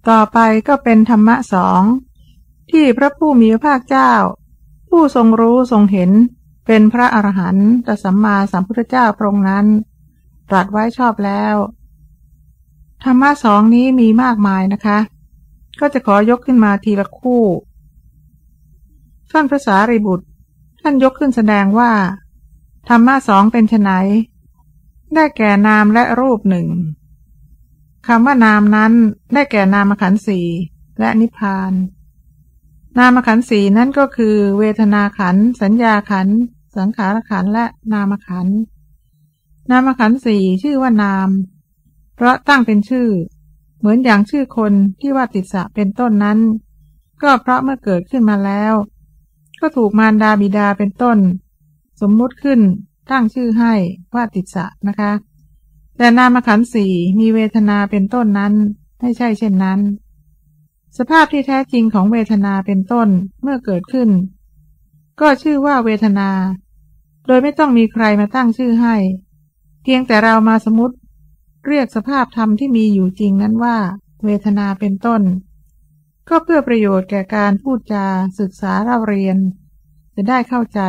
ต่อไปก็เป็นธรรมะสองที่พระผู้มีพระภาคเจ้าผู้ทรงรู้ทรงเห็นเป็นพระอรหันตสัมมาสัมพุทธเจ้าพระองค์นั้นตรัสไว้ชอบแล้วธรรมะสองนี้มีมากมายนะคะก็จะขอยกขึ้นมาทีละคู่ท่านพระสารีบุตรท่านยกขึ้นแสดงว่าธรรมะสองเป็นไฉนได้แก่นามและรูปหนึ่งคำว่านามนั้นได้แก่นามขันธ์สี่และนิพพานนามขันธ์สี่นั้นก็คือเวทนาขันธ์สัญญาขันธ์สังขารขันธ์และนามขันธ์นามขันธ์สี่ชื่อว่านามเพราะตั้งเป็นชื่อเหมือนอย่างชื่อคนที่ว่าติสสะเป็นต้นนั้นก็เพราะเมื่อเกิดขึ้นมาแล้วก็ถูกมารดาบิดาเป็นต้นสมมุติขึ้นตั้งชื่อให้ว่าติสสะนะคะแต่นามขันธ์สี่มีเวทนาเป็นต้นนั้นไม่ใช่เช่นนั้นสภาพที่แท้จริงของเวทนาเป็นต้นเมื่อเกิดขึ้นก็ชื่อว่าเวทนาโดยไม่ต้องมีใครมาตั้งชื่อให้เพียงแต่เรามาสมมติเรียกสภาพธรรมที่มีอยู่จริงนั้นว่าเวทนาเป็นต้นก็เพื่อประโยชน์แก่การพูดจาศึกษาเล่าเรียนจะได้เข้าใจ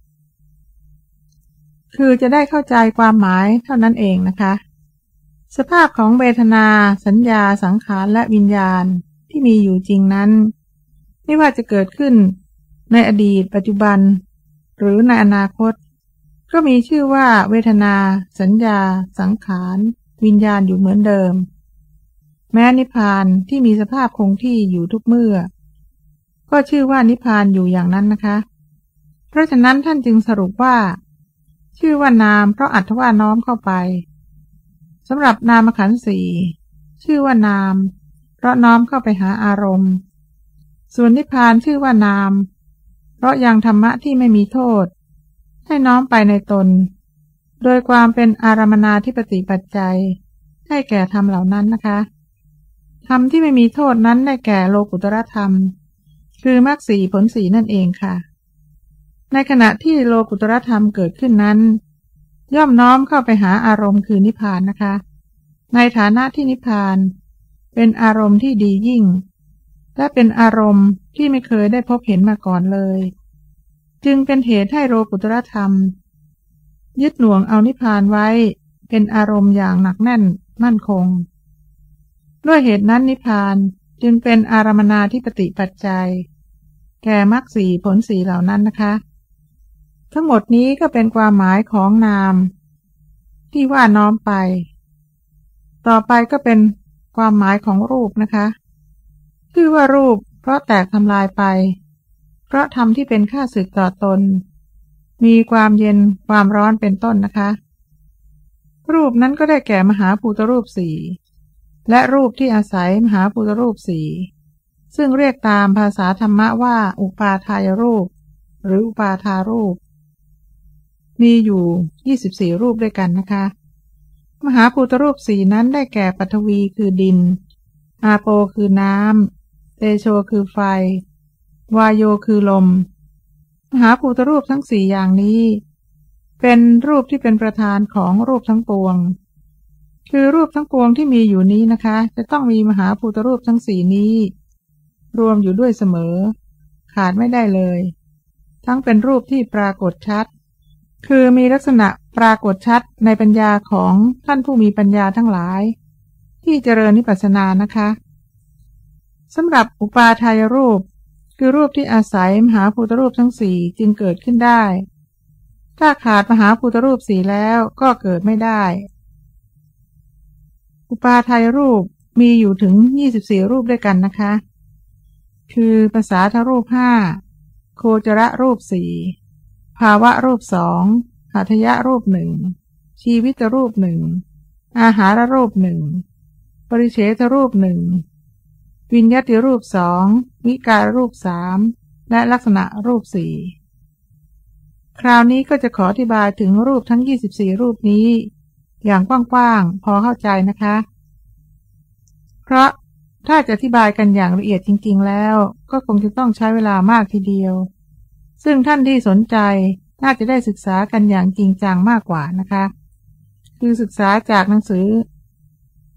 คือจะได้เข้าใจความหมายเท่านั้นเองนะคะสภาพของเวทนาสัญญาสังขารและวิญญาณที่มีอยู่จริงนั้นไม่ว่าจะเกิดขึ้นในอดีตปัจจุบันหรือในอนาคตก็มีชื่อว่าเวทนาสัญญาสังขารวิญญาณอยู่เหมือนเดิมแม้นิพพานที่มีสภาพคงที่อยู่ทุกเมื่อก็ชื่อว่านิพพานอยู่อย่างนั้นนะคะเพราะฉะนั้นท่านจึงสรุปว่าชื่อว่านามเพราะอัตถว่าน้อมเข้าไปสำหรับนามขันธ์สี่ชื่อว่านามเพราะน้อมเข้าไปหาอารมณ์ส่วนนิพพานชื่อว่านามเพราะยังธรรมะที่ไม่มีโทษให้น้อมไปในตนโดยความเป็นอารมณาธิปติปัจจัยให้แก่ธรรมเหล่านั้นนะคะธรรมที่ไม่มีโทษนั้นได้แก่โลกุตตรธรรมคือมรรคสี่ผลสี่นั่นเองค่ะในขณะที่โลกุตตรธรรมเกิดขึ้นนั้นย่อมน้อมเข้าไปหาอารมณ์คือนิพพานนะคะในฐานะที่นิพพานเป็นอารมณ์ที่ดียิ่งและเป็นอารมณ์ที่ไม่เคยได้พบเห็นมาก่อนเลยจึงเป็นเหตุให้โลกุตตรธรรมยึดหน่วงเอานิพพานไว้เป็นอารมณ์อย่างหนักแน่นมั่นคงด้วยเหตุนั้นนิพพานจึงเป็นอารมณาธิปติปัจจัยแก่มรรคสี่ผลสี่เหล่านั้นนะคะทั้งหมดนี้ก็เป็นความหมายของนามที่ว่าน้อมไปต่อไปก็เป็นความหมายของรูปนะคะชื่อว่ารูปเพราะแตกทำลายไปเพราะธรรมที่เป็นข้าศึกต่อตนมีความเย็นความร้อนเป็นต้นนะคะรูปนั้นก็ได้แก่มหาภูตรูปสี่และรูปที่อาศัยมหาภูตรูปสี่ซึ่งเรียกตามภาษาธรรมะว่าอุปาทายรูปหรืออุปาทารูปมีอยู่24รูปด้วยกันนะคะมหาภูตรูปสี่นั้นได้แก่ปฐวีคือดินอาโปคือน้ำเตโชคือไฟวายโยคือลมมหาภูตรูปทั้งสี่อย่างนี้เป็นรูปที่เป็นประธานของรูปทั้งปวงคือรูปทั้งปวงที่มีอยู่นี้นะคะจะต้องมีมหาภูตรูปทั้งสี่นี้รวมอยู่ด้วยเสมอขาดไม่ได้เลยทั้งเป็นรูปที่ปรากฏชัดคือมีลักษณะปรากฏชัดในปัญญาของท่านผู้มีปัญญาทั้งหลายที่เจริญวิปัสสนานะคะสำหรับอุปาทายรูปคือรูปที่อาศัยมหาภูตรูปทั้งสี่จึงเกิดขึ้นได้ถ้าขาดมหาภูตรูปสี่แล้วก็เกิดไม่ได้อุปาทายรูปมีอยู่ถึง24รูปด้วยกันนะคะคือภาษาทรูป5โคจรรูป4ภาวะรูป2หัตถยรูป1ชีวิตรูป1อาหารรูป1ปริเฉทรูป1วิญญาติรูป2วิการรูป3และลักษณะรูป4คราวนี้ก็จะขออธิบายถึงรูปทั้ง24รูปนี้อย่างกว้างๆพอเข้าใจนะคะเพราะถ้าจะอธิบายกันอย่างละเอียดจริงๆแล้วก็คงจะต้องใช้เวลามากทีเดียวซึ่งท่านที่สนใจน่าจะได้ศึกษากันอย่างจริงจังมากกว่านะคะคือศึกษาจากหนังสือ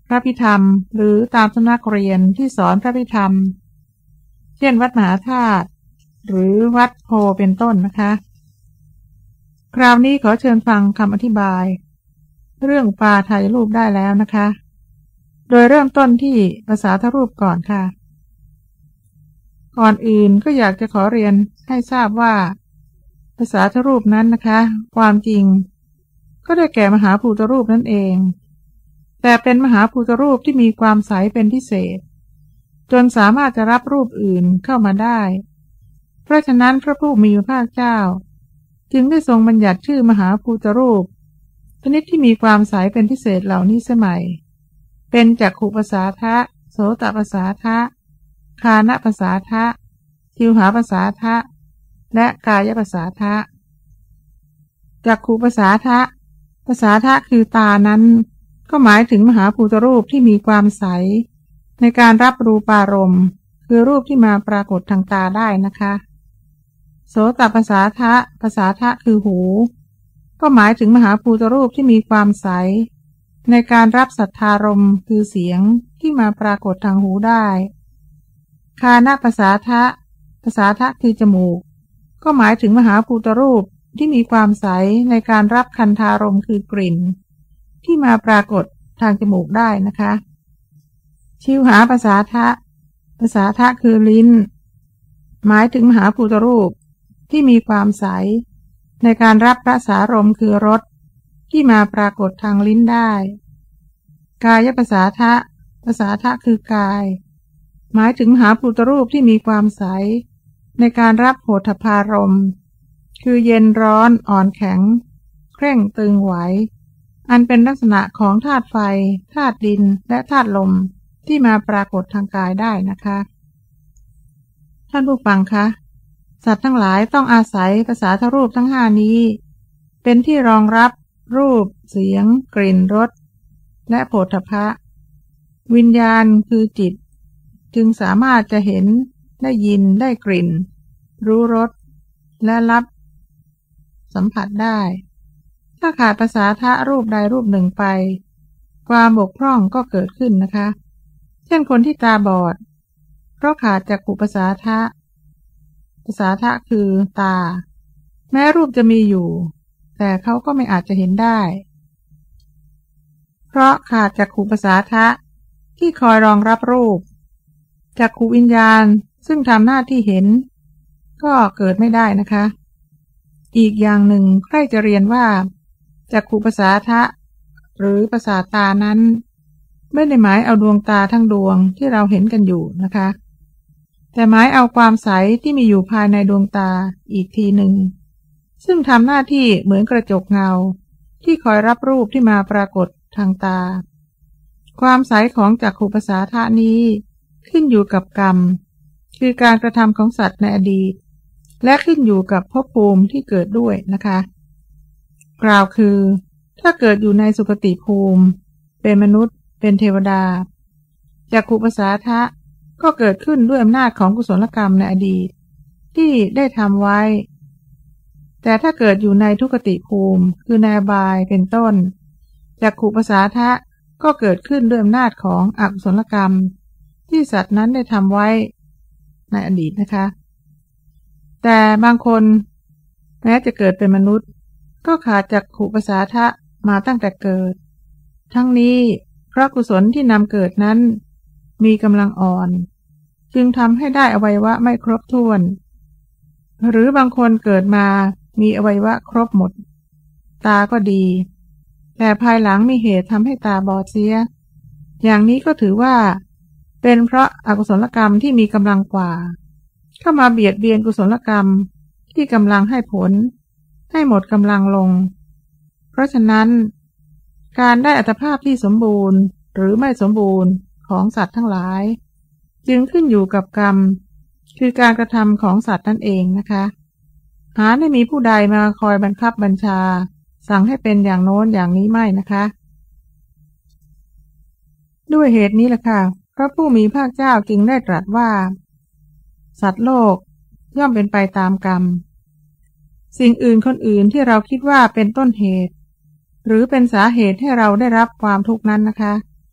พระพิธรรมหรือตามสำนักเรียนที่สอนพระพิธรรมเช่นวัดมหาธาตุหรือวัดโพเป็นต้นนะคะคราวนี้ขอเชิญฟังคำอธิบายเรื่องปาทายรูปได้แล้วนะคะโดยเริ่มต้นที่ภาษาทรูปก่อนค่ะก่อนอื่นก็อยากจะขอเรียนให้ทราบว่าภาษาทรูปนั้นนะคะความจริงก็ได้แก่มหาภูตรูปนั่นเองแต่เป็นมหาภูตรูปที่มีความใสเป็นพิเศษจนสามารถจะรับรูปอื่นเข้ามาได้เพราะฉะนั้นพระผู้มีพระภาคเจ้าจึงได้ทรงบัญญัติชื่อมหาภูตรูปชนิดที่มีความใสเป็นพิเศษเหล่านี้สมัยเป็นจักขุปัสสาทะโสตปัสสาทะฆานปัสสาทะชิวหาปัสสาทะและกายปัสสาทะจักขุปัสสาทะปัสสาทะคือตานั้นก็หมายถึงมหาภูตรูปที่มีความใสในการรับรูปารมณ์คือรูปที่มาปรากฏทางตาได้นะคะโสตปัสสาทะปัสสาทะคือหูก็หมายถึงมหาภูตรูปที่มีความใสในการรับสัทธารมณ์คือเสียงที่มาปรากฏทางหูได้ฆานปัสสาทะปัสสาทะคือจมูกก็หมายถึงมหาภูตรูปที่มีความใสในการรับคันธารมณ์คือกลิ่นที่มาปรากฏทางจมูกได้นะคะชิวหาปัสสาทะปัสสาทะคือลิ้นหมายถึงมหาภูตรูปที่มีความใสในการรับรสารมณ์คือรสที่มาปรากฏทางลิ้นได้กายปัสสาทะปัสสาทะคือกายหมายถึงมหาภูตรูปที่มีความใสในการรับโผฏฐัพพารมณ์คือเย็นร้อนอ่อนแข็งเคร่งตึงไหวอันเป็นลักษณะของธาตุไฟธาตุดินและธาตุลมที่มาปรากฏทางกายได้นะคะท่านผู้ฟังคะสัตว์ทั้งหลายต้องอาศัยภาษาทรูปทั้งห้านี้เป็นที่รองรับรูปเสียงกลิ่นรสและโผฏฐัพพะวิญญาณคือจิตจึงสามารถจะเห็นได้ยินได้กลิ่นรู้รสและรับสัมผัสได้ถ้าขาดภาษาทะรูปใดรูปหนึ่งไปความบกพร่องก็เกิดขึ้นนะคะเช่นคนที่ตาบอดเพราะขาดจักขุปัสสาทะภาษาทะคือตาแม้รูปจะมีอยู่แต่เขาก็ไม่อาจจะเห็นได้เพราะขาดจักขุปัสสาทะที่คอยรองรับรูปจักขุวิญญาณซึ่งทำหน้าที่เห็นก็เกิดไม่ได้นะคะอีกอย่างหนึ่งใครจะเรียนว่าจักขุปัสสาทะหรือประสาทตานั้นไม่ได้หมายเอาดวงตาทั้งดวงที่เราเห็นกันอยู่นะคะแต่หมายเอาความใสที่มีอยู่ภายในดวงตาอีกทีหนึ่งซึ่งทำหน้าที่เหมือนกระจกเงาที่คอยรับรูปที่มาปรากฏทางตาความใสของจักขุปัสสาทะนี้ขึ้นอยู่กับกรรมคือการกระทำของสัตว์ในอดีตและขึ้นอยู่กับภพภูมิที่เกิดด้วยนะคะกล่าวคือถ้าเกิดอยู่ในสุคติภูมิเป็นมนุษย์เป็นเทวดาจักขุปัสสาทะก็เกิดขึ้นด้วยอำนาจของกุศลกรรมในอดีตที่ได้ทำไว้แต่ถ้าเกิดอยู่ในทุกติภูมิคือในอบายเป็นต้นจักขุปัสสาทะก็เกิดขึ้นด้วยอำนาจของอกุศลกรรมที่สัตว์นั้นได้ทำไว้ในอดีตนะคะแต่บางคนแม้จะเกิดเป็นมนุษย์ก็ขาดจักขุปัสสาทะมาตั้งแต่เกิดทั้งนี้เพราะกุศลที่นำเกิดนั้นมีกำลังอ่อนจึงทำให้ได้อวัยวะไม่ครบถ้วนหรือบางคนเกิดมามีอวัยวะครบหมดตาก็ดีแต่ภายหลังมีเหตุทำให้ตาบอดเสียอย่างนี้ก็ถือว่าเป็นเพราะอกุศลกรรมที่มีกำลังกว่าเข้ามาเบียดเบียนกุศลกรรมที่กำลังให้ผลให้หมดกำลังลงเพราะฉะนั้นการได้อัตภาพที่สมบูรณ์หรือไม่สมบูรณ์ของสัตว์ทั้งหลายจึงขึ้นอยู่กับกรรมคือการกระทำของสัตว์นั่นเองนะคะหาไม่มีผู้ใดมาคอยบังคับบัญชาสั่งให้เป็นอย่างโน้นอย่างนี้ไม่นะคะด้วยเหตุนี้แหละค่ะพระผู้มีพระเจ้าจึงได้ตรัสว่าสัตว์โลกย่อมเป็นไปตามกรรมสิ่งอื่นคนอื่นที่เราคิดว่าเป็นต้นเหตุหรือเป็นสาเหตุให้เราได้รับความทุกข์นั้นนะคะ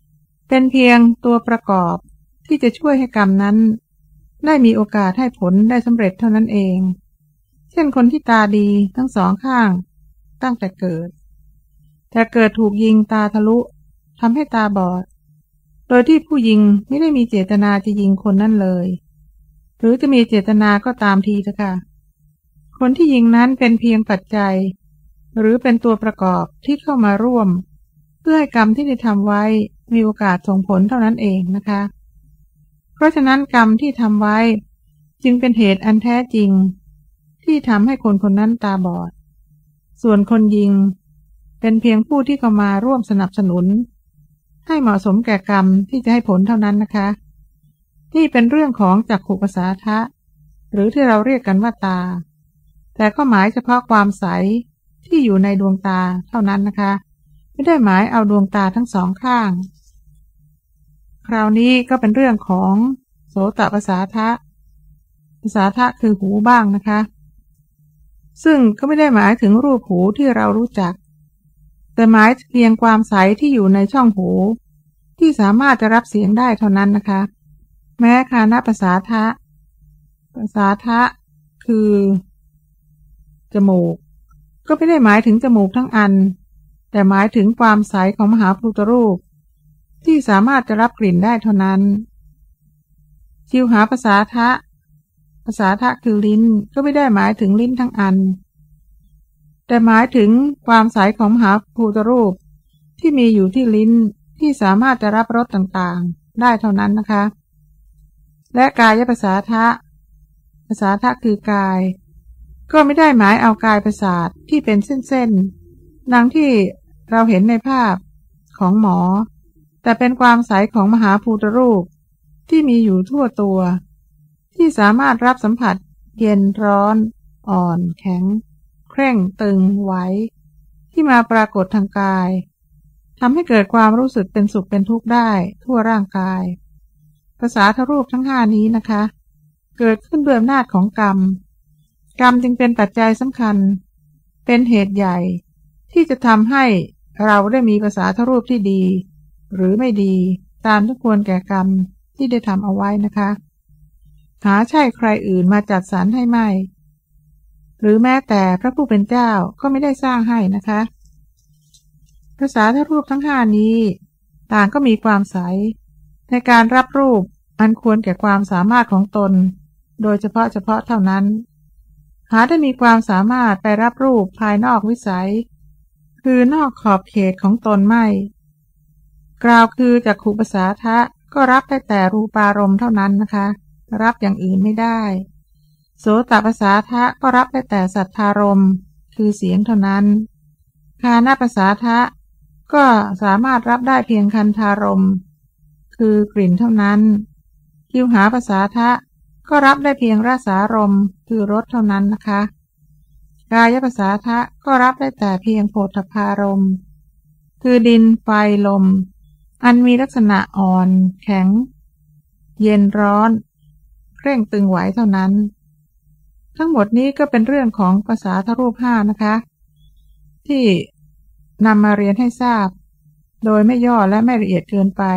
เป็นเพียงตัวประกอบที่จะช่วยให้กรรมนั้นได้มีโอกาสให้ผลได้สำเร็จเท่านั้นเองเช่นคนที่ตาดีทั้งสองข้างตั้งแต่เกิดแต่เกิดถูกยิงตาทะลุทำให้ตาบอดโดยที่ผู้ยิงไม่ได้มีเจตนาจะยิงคนนั่นเลยหรือจะมีเจตนาก็ตามทีเถอะค่ะคนที่ยิงนั้นเป็นเพียงปัจจัยหรือเป็นตัวประกอบที่เข้ามาร่วมเพื่อให้กรรมที่ได้ทำไว้มีโอกาสส่งผลเท่านั้นเองนะคะเพราะฉะนั้นกรรมที่ทำไว้จึงเป็นเหตุอันแท้จริงที่ทำให้คนคนนั้นตาบอดส่วนคนยิงเป็นเพียงผู้ที่เข้ามาร่วมสนับสนุนให้เหมาะสมแก่กรรมที่จะให้ผลเท่านั้นนะคะนี่เป็นเรื่องของจักขุประสาทะหรือที่เราเรียกกันว่าตาแต่ก็หมายเฉพาะความใสที่อยู่ในดวงตาเท่านั้นนะคะไม่ได้หมายเอาดวงตาทั้งสองข้างคราวนี้ก็เป็นเรื่องของโสตประสาทะประสาทะคือหูบ้างนะคะซึ่งก็ไม่ได้หมายถึงรูปหูที่เรารู้จักแต่หมายเพียงความใสที่อยู่ในช่องหูที่สามารถจะรับเสียงได้เท่านั้นนะคะแม้คานะประสาทะประสาทะคือจมูกก็ไม่ได้หมายถึงจมูกทั้งอันแต่หมายถึงความใสของมหาพุทธรูปที่สามารถจะรับกลิ่นได้เท่านั้นชิวหาประสาทะประสาทะคือลิ้นก็ไม่ได้หมายถึงลิ้นทั้งอันแต่หมายถึงความใสของมหาภูตรูปที่มีอยู่ที่ลิ้นที่สามารถจะรับรสต่างๆได้เท่านั้นนะคะและกายประสาทะประสาทะคือกายก็ไม่ได้หมายเอากายประสาทที่เป็นเส้นๆดังที่เราเห็นในภาพของหมอแต่เป็นความใสของมหาภูตรูปที่มีอยู่ทั่วตัวที่สามารถรับสัมผัสเย็นร้อนอ่อนแข็งเคร่งตึงไหวที่มาปรากฏทางกายทำให้เกิดความรู้สึกเป็นสุขเป็นทุกข์ได้ทั่วร่างกายภาษาทรูปทั้งห้านี้นะคะเกิดขึ้นด้วยอำนาจของกรรมจึงเป็นปัจจัยสำคัญเป็นเหตุใหญ่ที่จะทำให้เราได้มีภาษาทรูปที่ดีหรือไม่ดีตามที่ควรแก่กรรมที่ได้ทำเอาไว้นะคะหาใช่ใครอื่นมาจัดสรรให้ไม่หรือแม้แต่พระผู้เป็นเจ้าก็ไม่ได้สร้างให้นะคะภาษาทรูปทั้งห้านี้ต่างก็มีความใสในการรับรูปอันควรแก่ความสามารถของตนโดยเฉพาะเท่านั้นหาได้มีความสามารถไปรับรูปภายนอกวิสัยคือนอกขอบเขตของตนไม่กล่าวคือจักขุประสาทะก็รับได้แต่รูปารมณ์เท่านั้นนะคะรับอย่างอื่นไม่ได้โสตประสาทะก็รับได้แต่สัทธารมณ์คือเสียงเท่านั้นคานะประสาทะก็สามารถรับได้เพียงคันธารมณ์คือกลิ่นเท่านั้นชิวหาประสาทะก็รับได้เพียงรสารมณ์คือรสเท่านั้นนะคะกายประสาทะก็รับได้แต่เพียงโผฏฐัพพารมณ์คือดินไฟลมอันมีลักษณะอ่อนแข็งเย็นร้อนเคร่งตึงไหวเท่านั้นทั้งหมดนี้ก็เป็นเรื่องของภาษาทรูปห้านะคะที่นำมาเรียนให้ทราบโดยไม่ย่อและไม่ละเอียดเกินไป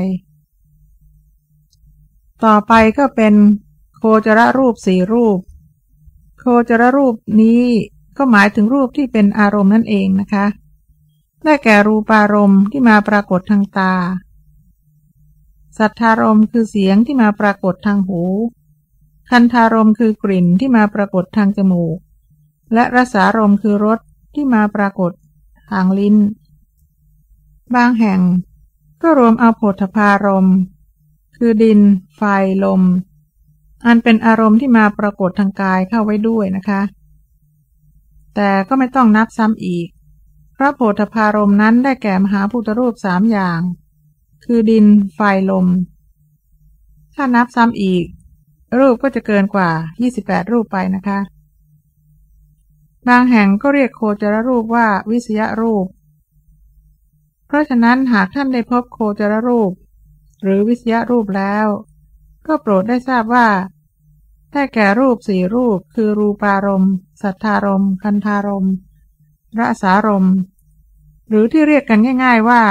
ต่อไปก็เป็นโคจรรูปสี่รูปโคจรรูปนี้ก็หมายถึงรูปที่เป็นอารมณ์นั่นเองนะคะได้แก่รูปารมณ์ที่มาปรากฏทางตาสัทธารมณ์คือเสียงที่มาปรากฏทางหูคันธารมณ์คือกลิ่นที่มาปรากฏทางจมูกและรสารมณ์คือรสที่มาปรากฏทางลิ้นบางแห่งก็รวมเอาโผฏฐัพพารมณ์คือดินไฟลมอันเป็นอารมณ์ที่มาปรากฏทางกายเข้าไว้ด้วยนะคะแต่ก็ไม่ต้องนับซ้ำอีกเพราะโผฏฐัพพารมณ์นั้นได้แก่มหาพุทธรูปสามอย่างคือดินไฟลมถ้านับซ้ำอีกรูปก็จะเกินกว่า28รูปไปนะคะบางแห่งก็เรียกโคจรรูปว่าวิสยรูปเพราะฉะนั้นหากท่านได้พบโคจรรูปหรือวิสยรูปแล้วก็โปรดได้ทราบว่าได้แก่รูปสี่รูปคือรูปารมณ์สัทธารมณ์คันธารมณ์รสารมณ์หรือที่เรียกกันง่ายๆว่า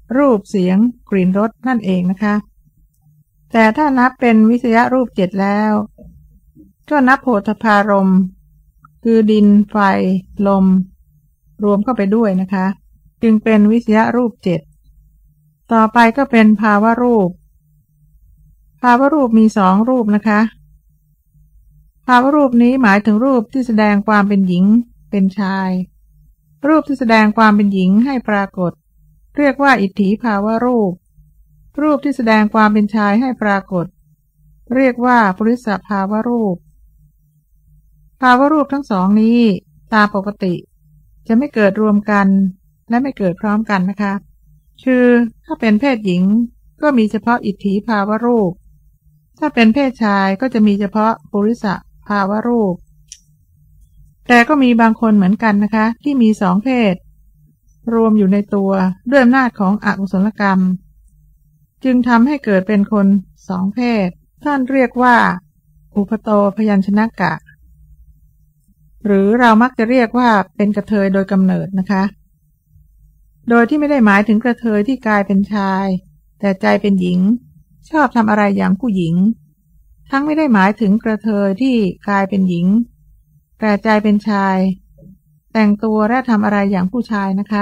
รูปเสียงกลิ่นรสนั่นเองนะคะแต่ถ้านับเป็นวิทยรูป7แล้วก็นับโผฏฐัพพารมณ์คือดินไฟลมรวมเข้าไปด้วยนะคะจึงเป็นวิทยรูป7ต่อไปก็เป็นภาวรูปภาวรูปมี2รูปนะคะภาวรูปนี้หมายถึงรูปที่แสดงความเป็นหญิงเป็นชายรูปที่แสดงความเป็นหญิงให้ปรากฏเรียกว่าอิทธิภาวรูปรูปที่แสดงความเป็นชายให้ปรากฏเรียกว่าปุริสภาวรูปภาวรูปทั้งสองนี้ตามปกติจะไม่เกิดรวมกันและไม่เกิดพร้อมกันนะคะคือถ้าเป็นเพศหญิงก็มีเฉพาะอิทธิภาวรูปถ้าเป็นเพศชายก็จะมีเฉพาะปุริสภาวรูปแต่ก็มีบางคนเหมือนกันนะคะที่มี2เพศรวมอยู่ในตัวด้วยอำนาจของอกุศลกรรมจึงทำให้เกิดเป็นคน2เพศท่านเรียกว่าอุปโตพยัญชนะกะหรือเรามักจะเรียกว่าเป็นกระเทยโดยกำเนิดนะคะโดยที่ไม่ได้หมายถึงกระเทยที่กายเป็นชายแต่ใจเป็นหญิงชอบทำอะไรอย่างผู้หญิงทั้งไม่ได้หมายถึงกระเทยที่กายเป็นหญิงแต่ใจเป็นชายแต่งตัวและทำอะไรอย่างผู้ชายนะคะ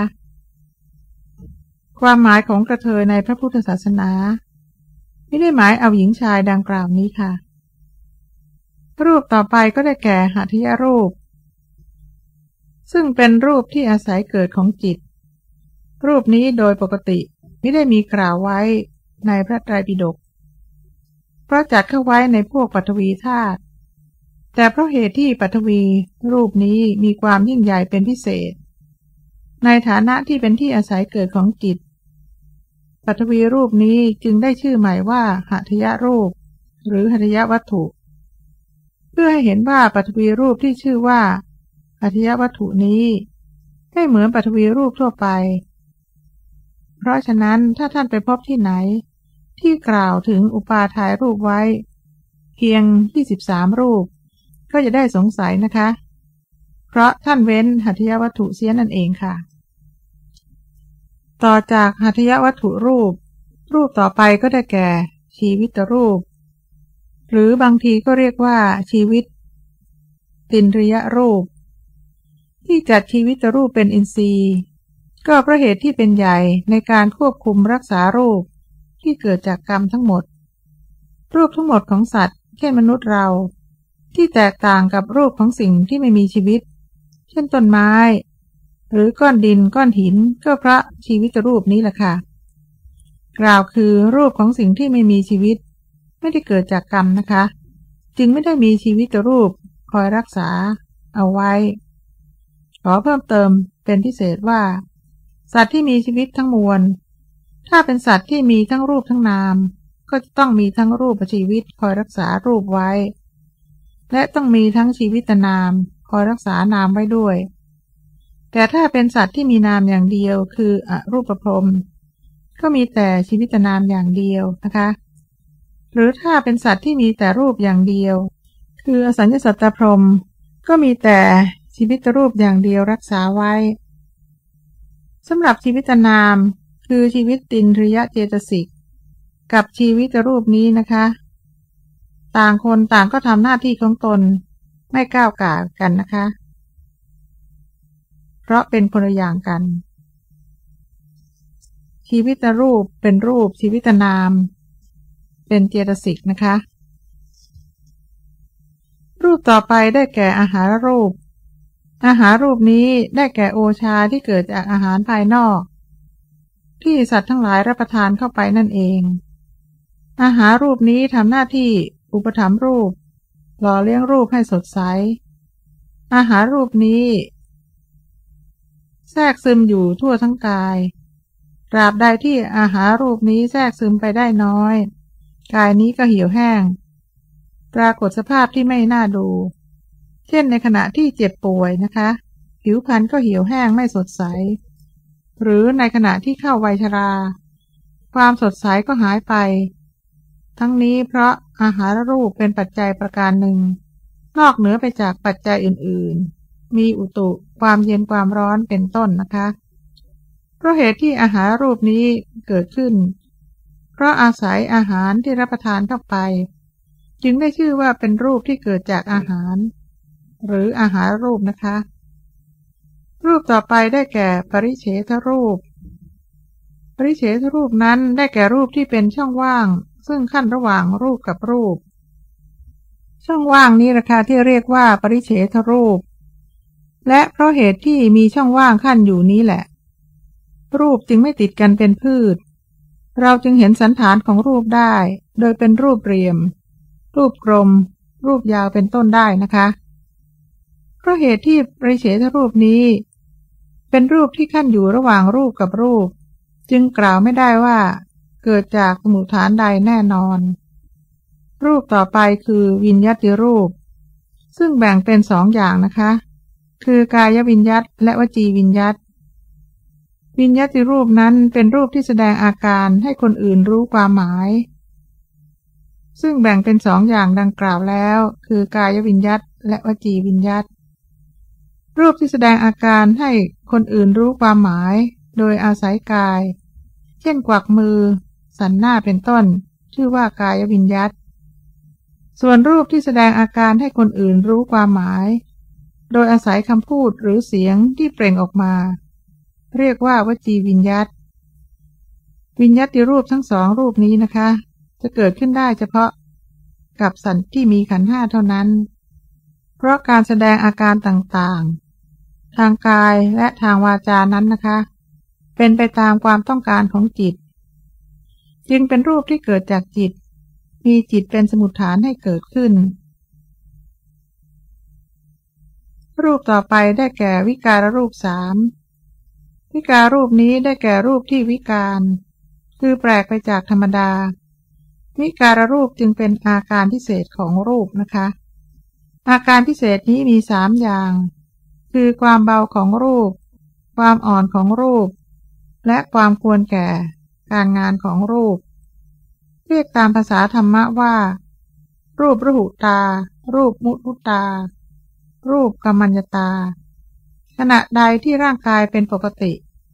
ความหมายของกระเทยในพระพุทธศาสนาไม่ได้หมายเอาหญิงชายดังกล่าวนี้ค่ะรูปต่อไปก็ได้แก่หัตถยรูปซึ่งเป็นรูปที่อาศัยเกิดของจิตรูปนี้โดยปกติไม่ได้มีกล่าวไว้ในพระไตรปิฎกเพราะจัดเข้าไว้ในพวกปฐวีธาตุแต่เพราะเหตุที่ปฐวีรูปนี้มีความยิ่งใหญ่เป็นพิเศษในฐานะที่เป็นที่อาศัยเกิดของจิตปฐวีรูปนี้จึงได้ชื่อใหม่ว่าหัตถยรูปหรือหัตถยวัตถุเพื่อให้เห็นว่าปฐวีรูปที่ชื่อว่าหัตถยวัตถุนี้ไม่เหมือนปฐวีรูปทั่วไปเพราะฉะนั้นถ้าท่านไปพบที่ไหนที่กล่าวถึงอุปาทายรูปไว้เพียง23รูปก็จะได้สงสัยนะคะเพราะท่านเว้นหัตถยวัตถุเสียนั่นเองค่ะต่อจากหัตถยวัตถุรูปต่อไปก็ได้แก่ชีวิตรูปหรือบางทีก็เรียกว่าชีวิตตินริยรูปที่จัดชีวิตรูปเป็นอินทรีย์ก็เพราะเหตุที่เป็นใหญ่ในการควบคุมรักษารูปที่เกิดจากกรรมทั้งหมดรูปทั้งหมดของสัตว์เช่นมนุษย์เราที่แตกต่างกับรูปของสิ่งที่ไม่มีชีวิตเช่นต้นไม้หรือก้อนดินก้อนหินก็เพราะชีวิตรูปนี้แหละค่ะกล่าวคือรูปของสิ่งที่ไม่มีชีวิตไม่ได้เกิดจากกรรมนะคะจึงไม่ได้มีชีวิตรูปคอยรักษาเอาไว้ขอเพิ่มเติมเป็นพิเศษว่าสัตว์ที่มีชีวิตทั้งมวลถ้าเป็นสัตว์ที่มีทั้งรูปทั้งนามก็จะต้องมีทั้งรูปชีวิตคอยรักษารูปไว้และต้องมีทั้งชีวิตนามคอยรักษานามไว้ด้วยแต่ถ้าเป็นสัตว์ที่มีนามอย่างเดียวคืออรูปพรหมก็มีแต่ชีวิตนามอย่างเดียวนะคะหรือถ้าเป็นสัตว์ที่มีแต่รูปอย่างเดียวคืออสัญญสัตตพรหมก็มีแต่ชีวิตรูปอย่างเดียวรักษาไว้สำหรับชีวิตนามคือชีวิตตินริยเจตสิกกับชีวิตรูปนี้นะคะต่างคนต่างก็ทำหน้าที่ของตนไม่ก้าวก่าวกันนะคะเพราะเป็นคนละอย่างกันชีวิตรูปเป็นรูปชีวิตนามเป็นเจตสิกนะคะรูปต่อไปได้แก่อาหารรูปนี้ได้แก่โอชาที่เกิดจากอาหารภายนอกที่สัตว์ทั้งหลายรับประทานเข้าไปนั่นเองอาหารรูปนี้ทำหน้าที่อุปถัมภ์รูปหล่อเลี้ยงรูปให้สดใสอาหารรูปนี้แทรกซึมอยู่ทั่วทั้งกายตราบใดที่อาหารรูปนี้แทรกซึมไปได้น้อยกายนี้ก็เหี่ยวแห้งปรากฏสภาพที่ไม่น่าดูเช่นในขณะที่เจ็บป่วยนะคะผิวพรรณก็เหี่ยวแห้งไม่สดใสหรือในขณะที่เข้าวัยชราความสดใสก็หายไปทั้งนี้เพราะอาหารรูปเป็นปัจจัยประการหนึ่งนอกเหนือไปจากปัจจัยอื่นๆมีอุตุความเย็นความร้อนเป็นต้นนะคะเพราะเหตุที่อาหารรูปนี้เกิดขึ้นเพราะอาศัยอาหารที่รับประทานเข้าไปจึงได้ชื่อว่าเป็นรูปที่เกิดจากอาหารหรืออาหารรูปนะคะรูปต่อไปได้แก่ปริเฉทรูปปริเฉทรูปนั้นได้แก่รูปที่เป็นช่องว่างซึ่งขั้นระหว่างรูปกับรูปช่องว่างนี้ราคาที่เรียกว่าปริเฉทรูปและเพราะเหตุที่มีช่องว่างขั้นอยู่นี้แหละรูปจึงไม่ติดกันเป็นพืชเราจึงเห็นสันฐานของรูปได้โดยเป็นรูปเรียมรูปกลมรูปยาวเป็นต้นได้นะคะเพราะเหตุที่ปริเฉทรูปนี้เป็นรูปที่ขั้นอยู่ระหว่างรูปกับรูปจึงกล่าวไม่ได้ว่าเกิดจากสมุฏฐานใดแน่นอนรูปต่อไปคือวิญญัติรูปซึ่งแบ่งเป็น2 อย่างนะคะคือกายวิญญัตและวจีวิญญัตวิญญัติรูปนั้นเป็นรูปที่แสดงอาการให้คนอื่นรู้ความหมายซึ่งแบ่งเป็น2 อย่างดังกล่าวแล้วคือกายวิญญัตและวจีวิญญัตรูปที่แสดงอาการให้คนอื่นรู้ความหมายโดยอาศัยกายเช่นกวักมือสันหน้าเป็นต้นชื่อว่ากายวิญญัตส่วนรูปที่แสดงอาการให้คนอื่นรู้ความหมายโดยอาศัยคำพูดหรือเสียงที่เปล่งออกมาเรียกว่าวจีวิญญัตวิญญัติรูปทั้ง2 รูปนี้นะคะจะเกิดขึ้นได้เฉพาะกับสัตว์ที่มีขันธ์5เท่านั้นเพราะการแสดงอาการต่างๆทางกายและทางวาจานั้นนะคะเป็นไปตามความต้องการของจิตจึงเป็นรูปที่เกิดจากจิตมีจิตเป็นสมุฏฐานให้เกิดขึ้นรูปต่อไปได้แก่วิการรูป3วิการรูปนี้ได้แก่รูปที่วิการคือแปลกไปจากธรรมดาวิการรูปจึงเป็นอาการพิเศษของรูปนะคะอาการพิเศษนี้มี3 อย่างคือความเบาของรูปความอ่อนของรูปและความควรแก่การงานของรูปเรียกตามภาษาธรรมะว่ารูปรหุตารูปมุทุตารูปกัมมัญญตาขณะใดที่ร่างกายเป็นปกติ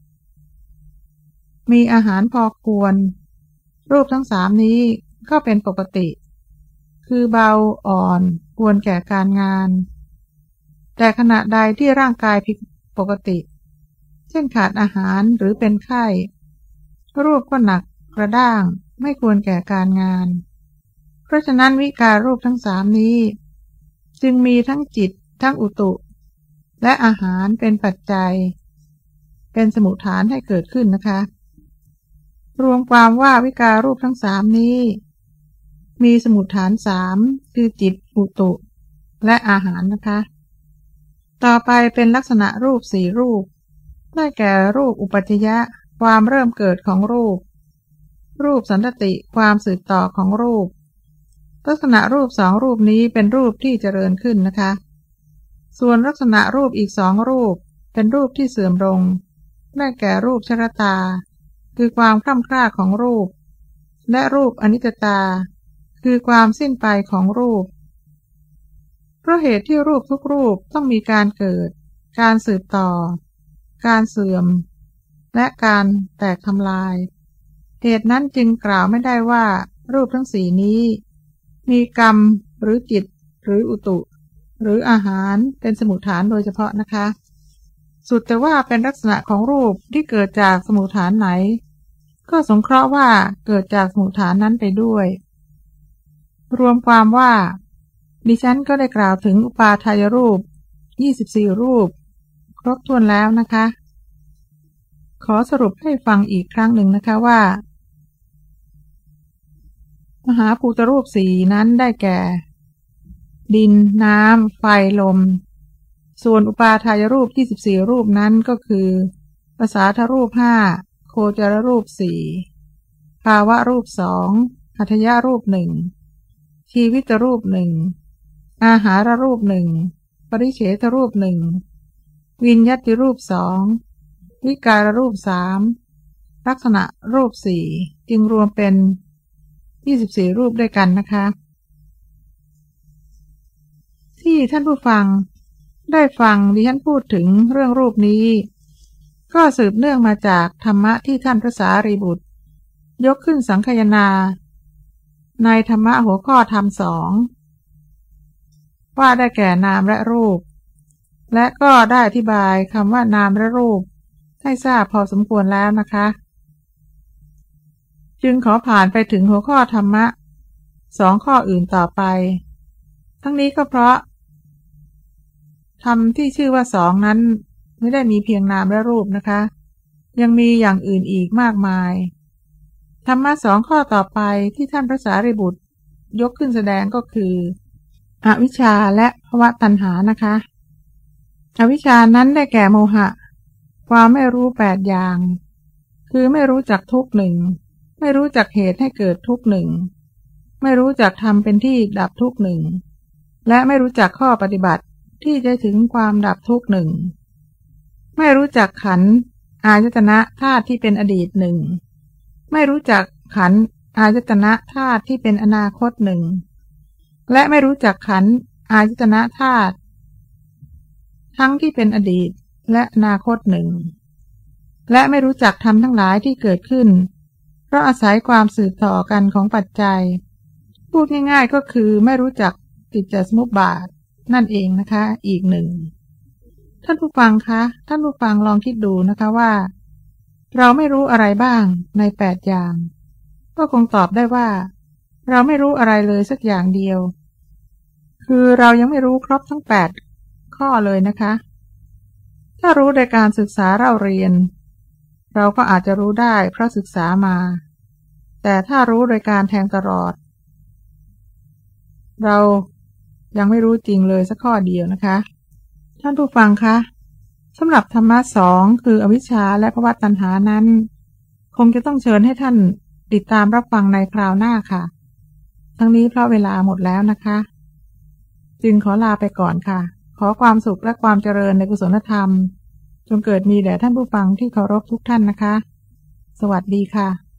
มีอาหารพอควรรูปทั้ง3นี้ก็เป็นปกติคือเบาอ่อนควรแก่การงานแต่ขณะใดที่ร่างกายผิดปกติเช่นขาดอาหารหรือเป็นไข้รูปก็หนักกระด้างไม่ควรแก่การงานเพราะฉะนั้นวิการรูปทั้ง3นี้จึงมีทั้งจิตทั้งอุตุและอาหารเป็นปัจจัยเป็นสมุฏฐานให้เกิดขึ้นนะคะรวมความว่าวิการรูปทั้ง3นี้มีสมุฏฐาน3คือจิตอุตุและอาหารนะคะต่อไปเป็นลักษณะรูป4 รูปได้แก่รูปอุปัชฌยะความเริ่มเกิดของรูปรูปสันตติความสืบต่อของรูปลักษณะรูป2 รูปนี้เป็นรูปที่เจริญขึ้นนะคะส่วนลักษณะรูปอีก2 รูปเป็นรูปที่เสื่อมลงได้แก่รูปชรตาคือความคล่ำคร่าของรูปและรูปอนิจจตาคือความสิ้นไปของรูปเพราะเหตุที่รูปทุกรูปต้องมีการเกิดการสืบต่อการเสื่อมและการแตกทำลายเหตุนั้นจึงกล่าวไม่ได้ว่ารูปทั้ง4นี้มีกรรมหรือจิตหรืออุตุหรืออาหารเป็นสมุฏฐานโดยเฉพาะนะคะสุดแต่ว่าเป็นลักษณะของรูปที่เกิดจากสมุฏฐานไหนก็สงเคราะห์ว่าเกิดจากสมุฏฐานนั้นไปด้วยรวมความว่าดิฉันก็ได้กล่าวถึงอุปาทายรูป24 รูปครบถ้วนแล้วนะคะขอสรุปให้ฟังอีกครั้งหนึ่งนะคะว่ามหาภูตรูป4นั้นได้แก่ดินน้ำไฟลมส่วนอุปาทายรูป24 รูปนั้นก็คือปสาทรูป5โคจรรูป4ภาวะรูป2หัตถยรูป1ชีวิตรูป1อาหารรูป1ปริเฉทรูป1วิญญัติรูป2วิการรูป3ลักษณะรูป4จึงรวมเป็น24 รูปด้วยกันนะคะที่ท่านผู้ฟังได้ฟังดิฉันพูดถึงเรื่องรูปนี้ก็สืบเนื่องมาจากธรรมะที่ท่านพระสารีบุตรยกขึ้นสังคายนาในธรรมะหัวข้อธรรม2ว่าได้แก่นามและรูปและก็ได้อธิบายคำว่านามและรูปให้ทราบพอสมควรแล้วนะคะจึงขอผ่านไปถึงหัวข้อธรรมะ2ข้ออื่นต่อไปทั้งนี้ก็เพราะธรรมที่ชื่อว่า2นั้นไม่ได้มีเพียงนามและรูปนะคะยังมีอย่างอื่นอีกมากมายธรรมะ2ข้อต่อไปที่ท่านพระสารีบุตรยกขึ้นแสดงก็คืออวิชชาและภวตัณหานะคะอวิชชานั้นได้แก่โมหะความไม่รู้8อย่างคือไม่รู้จักทุกข์หนึ่งไม่รู้จักเหตุให้เกิดทุกข์หนึ่งไม่รู้จักธรรมเป็นที่ดับทุกข์หนึ่งและไม่รู้จักข้อปฏิบัติที่จะถึงความดับทุกข์หนึ่งไม่รู้จักขันธ์อายตนะธาตุที่เป็นอดีตหนึ่งไม่รู้จักขันธ์อายตนะธาตุที่เป็นอนาคตหนึ่งและไม่รู้จักขันธ์อายตนะธาตุทั้งที่เป็นอดีตและอนาคตหนึ่งและไม่รู้จักธรรมทั้งหลายที่เกิดขึ้นเพราะอาศัยความสืบต่อกันของปัจจัยพูดง่ายๆก็คือไม่รู้จักปฏิจจสมุปบาทนั่นเองนะคะอีกหนึ่งท่านผู้ฟังคะท่านผู้ฟังลองคิดดูนะคะว่าเราไม่รู้อะไรบ้างใน8อย่างก็คงตอบได้ว่าเราไม่รู้อะไรเลยสักอย่างเดียวคือเรายังไม่รู้ครบทั้ง8ข้อเลยนะคะถ้ารู้โดยการศึกษาเราเรียนเราก็อาจจะรู้ได้เพราะศึกษามาแต่ถ้ารู้โดยการแทงตลอดเรายังไม่รู้จริงเลยสักข้อเดียวนะคะท่านผู้ฟังคะสำหรับธรรมะ2คืออวิชชาและภวตัณหานั้นคงจะต้องเชิญให้ท่านติดตามรับฟังในคราวหน้าค่ะทั้งนี้เพราะเวลาหมดแล้วนะคะจึงขอลาไปก่อนค่ะขอความสุขและความเจริญในกุศลธรรมจงเกิดมีแด่ท่านผู้ฟังที่เคารพทุกท่านนะคะสวัสดีค่ะ